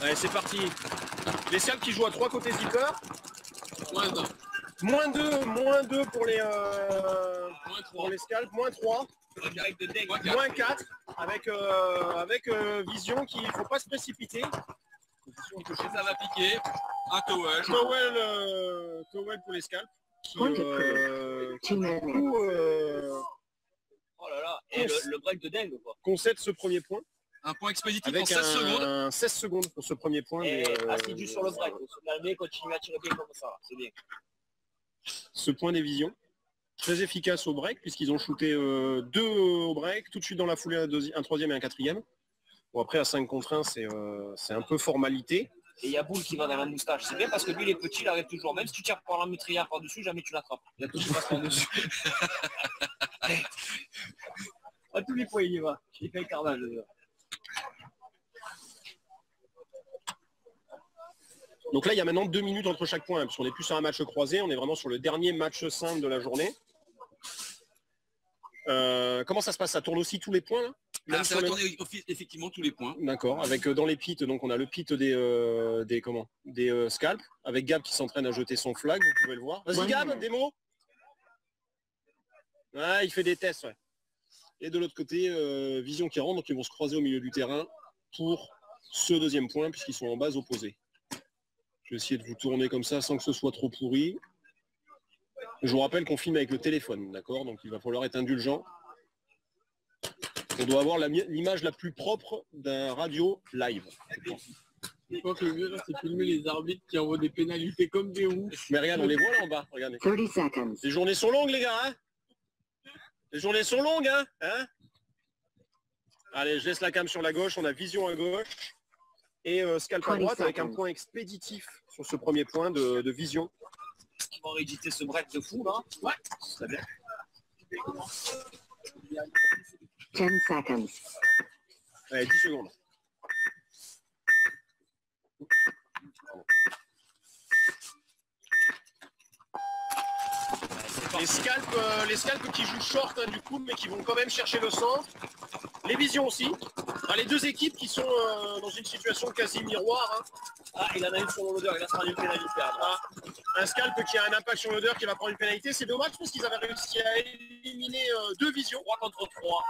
Allez, c'est parti. Les scalps qui jouent à 3 côté zipper. Moins 2 pour les scalps, moins 3. Moins 4 avec vision qu'il ne faut pas se précipiter. Ça va piquer. Un towel. Towel pour les scalps. Oh là là. Et le break de dingue quoi. Concède ce premier point. Un point expéditif avec en 16 secondes. 16 secondes pour ce premier point. Et assidu sur le break. Faut se calmer, continuer à tirer bien comme ça. C'est bien. Ce point des visions. Très efficace au break, puisqu'ils ont shooté 2 au break, tout de suite dans la foulée un troisième et un quatrième. Bon, après, à 5 contre 1, c'est un peu formalité. Et il y a Boule qui va dans la moustache. C'est bien parce que lui, il est petit, il arrive toujours. Même si tu tires par la métrière par-dessus, jamais tu l'attrapes. Il a tout qui passe par-dessus. À tous les points, il y va. Il fait le carnage. Donc là, il y a maintenant 2 minutes entre chaque point, hein, parce qu'on n'est plus sur un match croisé, on est vraiment sur le dernier match simple de la journée. Comment ça se passe? Ça tourne aussi tous les points là? Ça va tourner effectivement tous les points. D'accord, avec dans les pits, donc on a le pit des scalps, avec Gab qui s'entraîne à jeter son flag, vous pouvez le voir. Vas-y Gab, des mots. Ouais, il fait des tests, ouais. Et de l'autre côté, Vision qui rentre, donc ils vont se croiser au milieu du terrain pour ce deuxième point, puisqu'ils sont en base opposée. Je vais essayer de vous tourner comme ça sans que ce soit trop pourri. Je vous rappelle qu'on filme avec le téléphone, d'accord? Donc il va falloir être indulgent. On doit avoir l'image la plus propre d'un radio live. Je crois que le mieux, c'est filmer les arbitres qui envoient des pénalités comme des oufs. Mais regarde, on les voit là en bas, regardez. 30 seconds. Les journées sont longues, les gars, hein? Les journées sont longues, hein? Allez, je laisse la cam sur la gauche, on a Vision à gauche. Et scalp à droite avec un point expéditif sur ce premier point de Vision. Ils vont rééditer ce break de fou là. Ouais, très bien. 10 seconds. Allez, 10 secondes. Les scalps qui jouent short du coup, mais qui vont quand même chercher le centre. Les visions aussi. Enfin, les deux équipes qui sont dans une situation quasi miroir. Ah, il en a une sur l'odeur, il va se prendre une pénalité. Un scalp qui a un impact sur l'odeur qui va prendre une pénalité. C'est dommage parce qu'ils avaient réussi à éliminer 2 visions. 3 contre 3.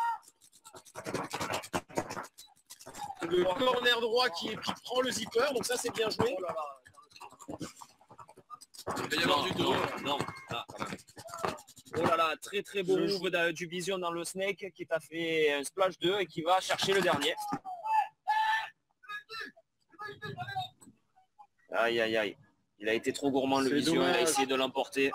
Le corner droit qui prend le zipper, donc ça c'est bien joué. Il va y avoir du dos. Non. Ah, quand même. Oh là là, très très beau move du Vision dans le snake qui t'a fait un splash 2 et qui va chercher le dernier. Aïe aïe aïe. Il a été trop gourmand le Vision, il a essayé de l'emporter.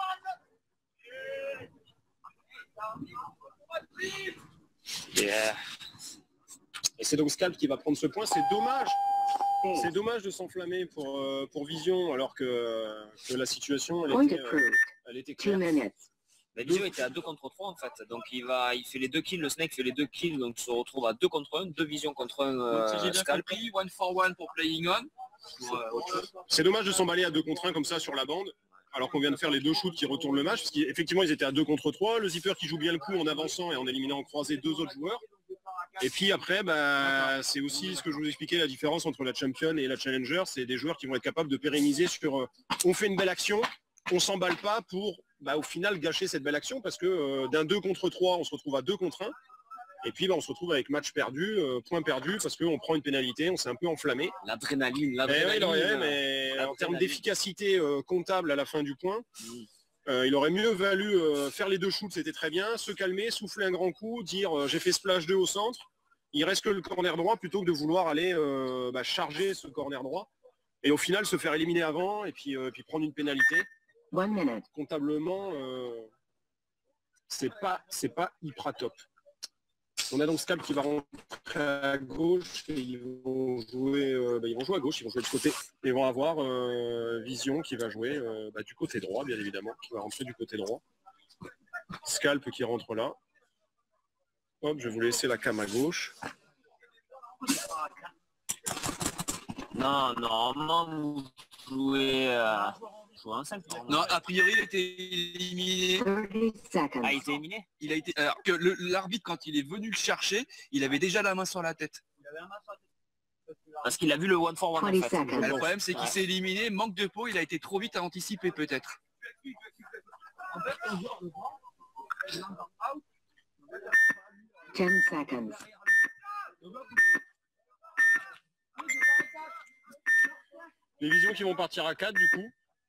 Et c'est donc Scalp qui va prendre ce point, c'est dommage. C'est dommage de s'enflammer pour Vision alors que la situation elle était claire. La Vision était à 2 contre 3 en fait, donc il fait les 2 kills, le Snake fait les 2 kills, donc il se retrouve à 2 contre 1, 2 Visions contre 1 Scalp. 1 for 1 pour playing on. C'est dommage de s'emballer à 2 contre 1 comme ça sur la bande, alors qu'on vient de faire les 2 shoots qui retournent le match, parce qu'effectivement ils étaient à 2 contre 3, le zipper qui joue bien le coup en avançant et en éliminant en croisé 2 autres joueurs. Et puis après, c'est aussi ce que je vous expliquais, la différence entre la Champion et la Challenger, c'est des joueurs qui vont être capables de pérenniser sur on fait une belle action, on s'emballe pas pour au final gâcher cette belle action, parce que d'un 2 contre 3, on se retrouve à 2 contre 1, et puis on se retrouve avec match perdu, point perdu, parce qu'on prend une pénalité, on s'est un peu enflammé. L'adrénaline, mais en termes d'efficacité comptable à la fin du point, il aurait mieux valu faire les 2 shoots, c'était très bien, se calmer, souffler un grand coup, dire j'ai fait splash 2 au centre, il reste que le corner droit, plutôt que de vouloir aller charger ce corner droit, et au final se faire éliminer avant, et puis prendre une pénalité. Comptablement, c'est pas hyper top. On a donc Scalp qui va rentrer à gauche et ils vont jouer à gauche, ils vont jouer de côté. Et ils vont avoir Vision qui va jouer du côté droit, bien évidemment, qui va rentrer du côté droit. Scalp qui rentre là. Hop, je vais vous laisser la cam à gauche. Non, vous jouez un 5. Non, a priori, il a été éliminé. Ah, il était éliminé. Il a été. Alors que l'arbitre, quand il est venu le chercher, il avait déjà la main sur la tête. Il avait la main sur la tête. Parce qu'il a vu le one for one en 20 fait. seconds. Le problème, c'est qu'il s'est éliminé, manque de peau, il a été trop vite à anticiper peut-être. 10 seconds. Les visions qui vont partir à 4 du coup.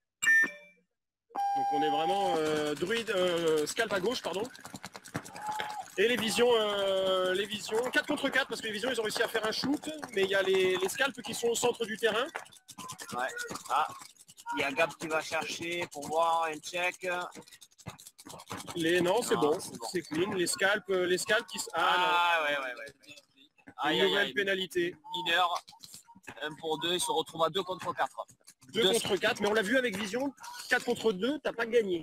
Donc on est vraiment druide, scalp à gauche, pardon. Et les visions 4 contre 4 parce que les visions ils ont réussi à faire un shoot, mais il y a les scalps qui sont au centre du terrain. Ouais. Ah, il y a Gab qui va chercher pour voir un check. Non, c'est Non, bon, c'est bon. c'est clean. Les scalps qui... Ah ouais. Une nouvelle pénalité. Mineur, 1 pour 2, il se retrouve à 2 contre 4. 2 contre 4, mais on l'a vu avec Vision, 4 contre 2, t'as pas gagné.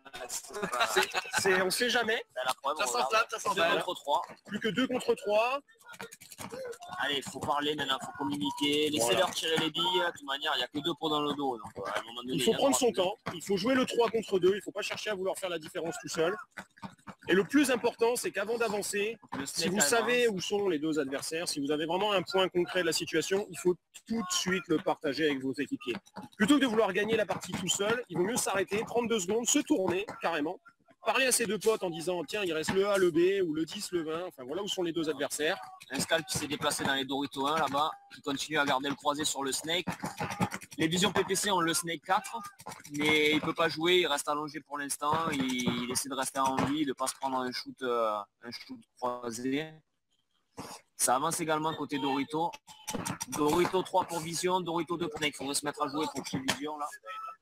On sait jamais. La preuve, Ça s'enflamme, ça 2 s'enflamme. contre 3. Plus que 2 contre 3. Allez, il faut parler maintenant, il faut communiquer. Laissez-leur tirer les billes. De toute manière, il n'y a que 2 pots dans le dos. Donc, à un moment donné, Il faut y a prendre droit. son temps. Il faut jouer le 3 contre 2. Il ne faut pas chercher à vouloir faire la différence tout seul. Et le plus important, c'est qu'avant d'avancer, Le si snake vous avance. savez où sont les deux adversaires, si vous avez vraiment un point concret de la situation, il faut tout de suite le partager avec vos équipiers. Plutôt que de vouloir gagner la partie tout seul, il vaut mieux s'arrêter, prendre 2 secondes, se tourner carrément, parler à ses deux potes en disant tiens, il reste le A, le B, ou le 10, le 20, enfin voilà où sont les deux adversaires. Un scalp qui s'est déplacé dans les Doritos 1 là-bas, qui continue à garder le croisé sur le snake. Les visions PPC ont le snake 4, mais il peut pas jouer, il reste allongé pour l'instant, il essaie de rester en vie, de ne pas se prendre un shoot croisé. Ça avance également côté Dorito. Dorito 3 pour Vision, Dorito 2 pour Snake. Il faudrait se mettre à jouer pour chez Vision là.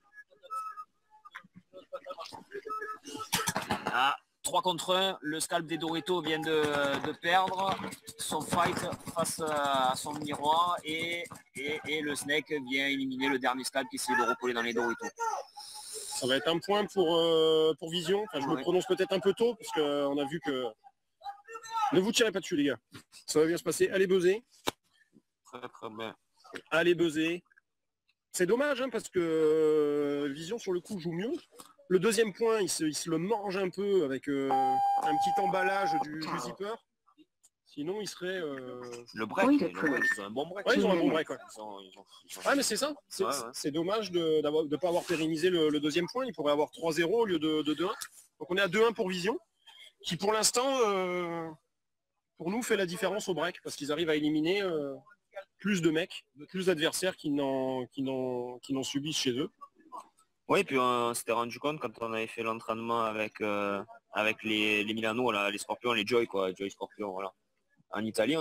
Ah, 3 contre 1, le scalp des Doritos vient de perdre son fight face à son miroir et le Snake vient éliminer le dernier scalp qui essaie de recoller dans les Doritos. Ça va être un point pour Vision. Enfin, je me Ouais. prononce peut-être un peu tôt parce qu'on a vu que... Ne vous tirez pas dessus les gars. Ça va bien se passer. Allez buzzer. Très bien. Allez buzzer. C'est dommage hein, parce que Vision sur le coup joue mieux. Le deuxième point, il se le mange un peu avec un petit emballage du zipper. Sinon, il serait... Le break, Oui, ils ont un bon break. Ouais, ils ont un bon break. Ouais, Ils ont- ouais mais c'est ça. C'est Ouais. c'est dommage de ne pas avoir pérennisé le deuxième point. Il pourrait avoir 3-0 au lieu de 2-1. Donc on est à 2-1 pour Vision, qui pour l'instant, pour nous, fait la différence au break, parce qu'ils arrivent à éliminer plus de mecs, plus d'adversaires qui n'en subissent chez eux. Oui, puis on s'était rendu compte quand on avait fait l'entraînement avec les Milano, là, les Scorpions, les Joy, quoi, Joy Scorpion, voilà. En Italie,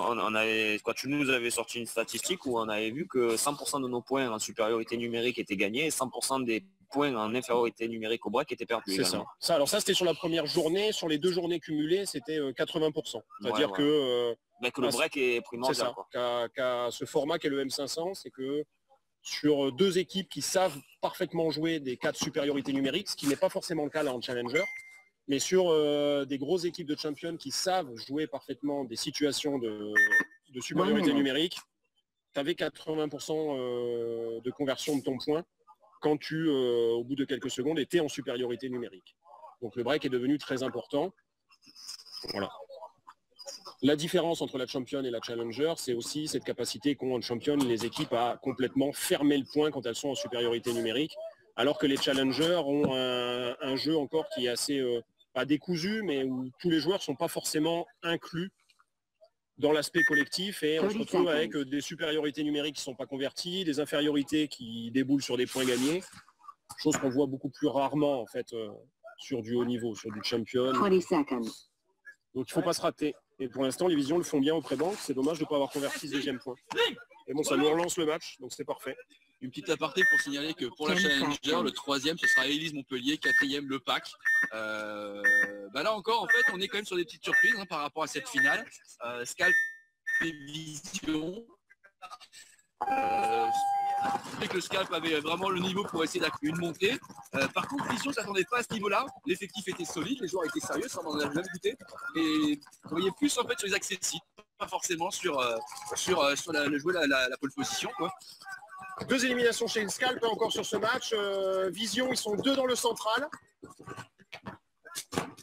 tu nous avais sorti une statistique où on avait vu que 100% de nos points en supériorité numérique étaient gagnés et 100% des points en infériorité numérique au break étaient perdus. C'est ça. Alors ça, c'était sur la première journée. Sur les 2 journées cumulées, c'était 80%. C'est-à-dire Ouais. que... Mais que le break est c'est primordial, ça. quoi. Qu'à ce format qu'est le M500, c'est que sur 2 équipes qui savent parfaitement jouer des cas de supériorité numérique, ce qui n'est pas forcément le cas là en Challenger, mais sur des grosses équipes de champions qui savent jouer parfaitement des situations de supériorité numérique, tu avais 80% de conversion de ton point quand tu, au bout de quelques secondes, étais en supériorité numérique. Donc le break est devenu très important. Voilà. La différence entre la Champion et la Challenger, c'est aussi cette capacité qu'ont en Champion les équipes à complètement fermer le point quand elles sont en supériorité numérique, alors que les Challengers ont un jeu encore qui est assez, pas décousu, mais où tous les joueurs ne sont pas forcément inclus dans l'aspect collectif et on se retrouve avec des supériorités numériques qui ne sont pas converties, des infériorités qui déboulent sur des points gagnés, chose qu'on voit beaucoup plus rarement en fait sur du haut niveau, sur du Champion. 20 seconds. Donc il ne faut pas se rater. Et pour l'instant, les Visions le font bien au pré-banque. C'est dommage de ne pas avoir converti ce deuxième point. Et bon, ça nous relance le match, donc c'est parfait. Une petite aparté pour signaler que pour la Challenger, le 3e, ce sera Élise Montpellier, 4e, Le Pac. Là encore, en fait, on est quand même sur des petites surprises hein, par rapport à cette finale. Scalp et Vision. Que le Scalp avait vraiment le niveau pour essayer d'accueillir une montée. Par contre, Vision ne s'attendait pas à ce niveau-là. L'effectif était solide, les joueurs étaient sérieux, ça on en a jamais douté. Et vous voyez plus en fait sur les accessibles, pas forcément sur le jouer la pole position, quoi. 2 éliminations chez le Scalp encore sur ce match. Vision, ils sont 2 dans le central.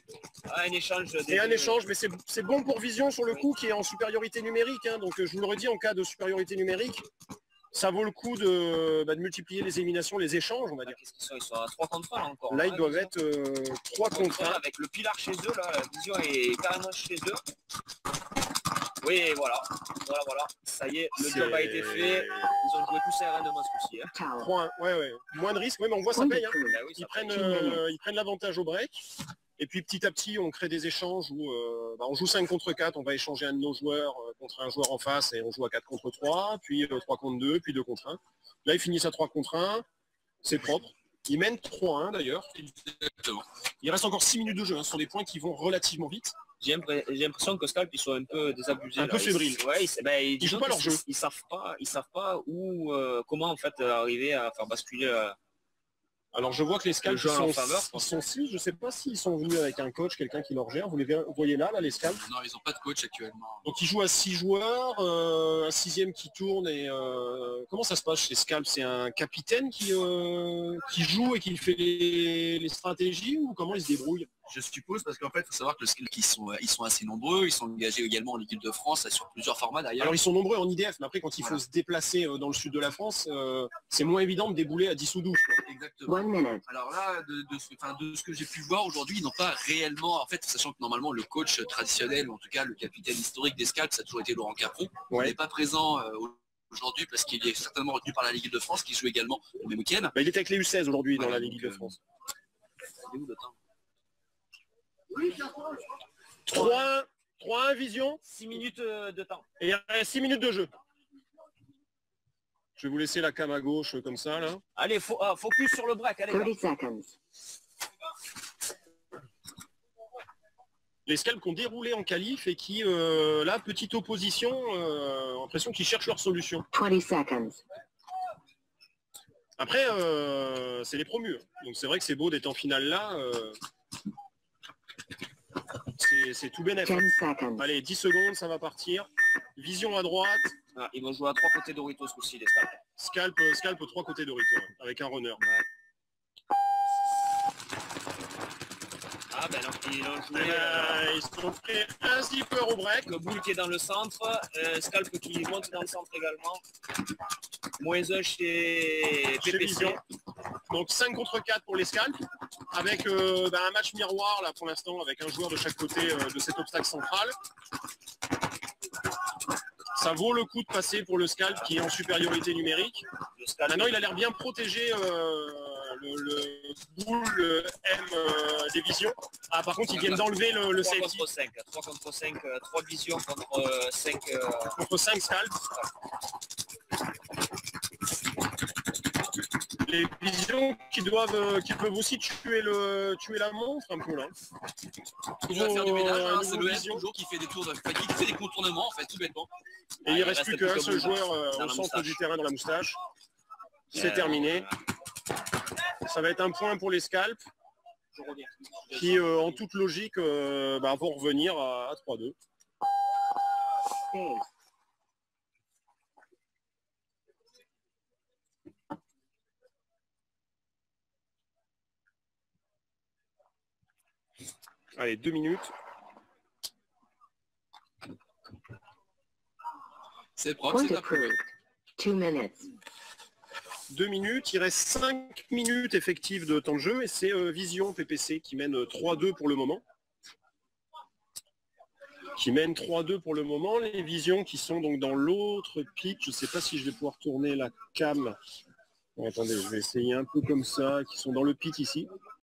Un échange. Et un échange, mais c'est bon pour Vision sur le coup qui est en supériorité numérique. Hein. Donc je vous le redis, en cas de supériorité numérique, ça vaut le coup de multiplier les éliminations, les échanges, on va dire. Qu'est-ce qu'ils sont? Ils sont à 3 contre 1 là, encore. Là, ils doivent être 3 contre 1. Avec le pilar chez eux, là, la Vision est carrément chez eux. Oui, voilà. Voilà. Ça y est, le job a été fait. Ils ont joué tous à RN ce coup-ci. Hein. 3-1, ouais. Moins de risques, ouais, mais on voit ça paye. Hein. Bah oui, Ils prennent l'avantage au break. Et puis petit à petit, on crée des échanges où on joue 5 contre 4, on va échanger un de nos joueurs contre un joueur en face et on joue à 4 contre 3, puis 3 contre 2, puis 2 contre 1. Là, ils finissent à 3 contre 1, c'est propre. Ils mènent 3-1 d'ailleurs. Il reste encore 6 minutes de jeu, hein. Ce sont des points qui vont relativement vite. J'ai l'impression que Scalp, ils sont un peu désabusés. Un peu fébriles. Ils jouent pas leur jeu. Ils savent pas où, comment en fait arriver à faire basculer. Alors je vois que les scalps ils sont 6, je sais pas s'ils sont venus avec un coach, quelqu'un qui leur gère. Vous les voyez là les scalps? Non, ils n'ont pas de coach actuellement. Donc ils jouent à 6 joueurs, un 6e qui tourne et comment ça se passe chez Scalp? C'est un capitaine qui joue et qui fait les stratégies ou comment ils se débrouillent? Je suppose parce qu'en fait, il faut savoir que ils sont assez nombreux, ils sont engagés également en équipe de France sur plusieurs formats d'ailleurs. Alors ils sont nombreux en IDF, mais après quand il faut se déplacer dans le sud de la France, c'est moins évident de débouler à 10 ou 12. Quoi. Exactement. Alors là, de ce que j'ai pu voir aujourd'hui, ils n'ont pas réellement, en fait, sachant que normalement le coach traditionnel, ou en tout cas le capitaine historique des Scalps, ça a toujours été Laurent Capron, il n'est pas présent aujourd'hui parce qu'il est certainement retenu par la Ligue de France, qui joue également le même week-end. Il était avec les U16 aujourd'hui dans la Ligue de France. 3-1 Vision. 6 minutes de temps. Et il y a 6 minutes de jeu. Je vais vous laisser la cam à gauche comme ça là. Allez, focus sur le break. Allez, 30 seconds. Les Scalps qui ont déroulé en qualif et qui, là, petite opposition, impression qu'ils cherchent leur solution. 20 seconds. Après, c'est les promus. Donc c'est vrai que c'est beau d'être en finale là. C'est tout bénef. 10 seconds. Allez, 10 secondes, ça va partir. Vision à droite. Ah, ils vont jouer à 3 côtés Doritos aussi, les Scalp. Scalp 3 côtés Doritos, avec un runner. Ouais. Ah ben non, ils ont joué. Ils se sont fait un zipper au break. Le boule qui est dans le centre, Scalp qui monte dans le centre également. -1 chez PPC. Vision. Donc 5 contre 4 pour les Scalps, avec un match miroir là pour l'instant, avec un joueur de chaque côté de cet obstacle central. Ça vaut le coup de passer pour le Scalp qui est en supériorité numérique. Maintenant, il a l'air bien protégé le boule M des visions. Ah, par contre, ils viennent d'enlever le 3 safety. contre 5, 3 contre 5, 3 visions contre 5. Contre 5 Scalp. Les visions qui peuvent aussi tuer la montre un peu là. Il va faire du ménage, c'est le S toujours qui fait des tours qui fait des contournements en fait, tout bêtement. Et il ne reste plus qu'un seul joueur au centre du terrain dans la moustache. C'est terminé. Ça va être un point pour les Scalps qui, en toute logique, vont revenir à 3-2. Allez, 2 minutes. C'est propre, c'est approuvé. 2 minutes. 2 minutes, il reste 5 minutes effectives de temps de jeu et c'est Vision PPC qui mène 3-2 pour le moment. Les Visions qui sont donc dans l'autre pitch. Je ne sais pas si je vais pouvoir tourner la cam. Bon, attendez, je vais essayer un peu comme ça, qui sont dans le pit ici.